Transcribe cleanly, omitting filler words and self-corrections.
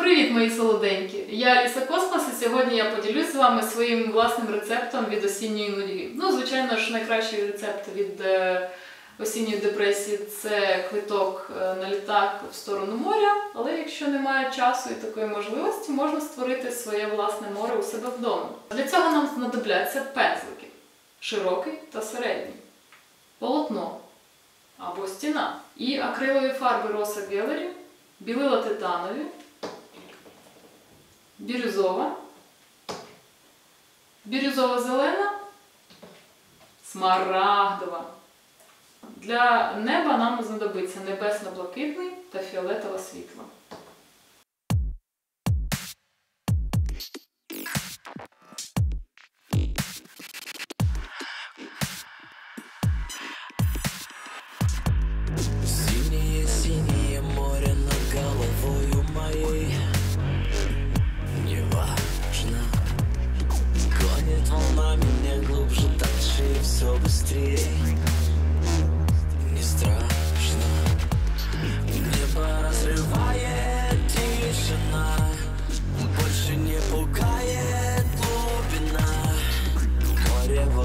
Привіт, мої солоденькі! Я Аліса Космос, і сьогодні я поділюсь з вами своїм власним рецептом від осінньої нудьги. Ну, звичайно ж, найкращий рецепт від осінньої депресії – це квиток на літак в сторону моря. Але якщо немає часу і такої можливості, можна створити своє власне море у себе вдома. Для цього нам знадобляться пензлики – широкий та середній, полотно або стіна і акрилові фарби Rosa Gallery, білила титанові, бірюзова, бірюзово-зелена, смарагдова. Для неба нам знадобиться небесно-блакитний та фіолетове світло. Синее море над головою моей. Неважно, гонит волнами мне глубже, дальше и все быстрее. Не страшно, небо разрывает тишина, больше не пугает глубина. Море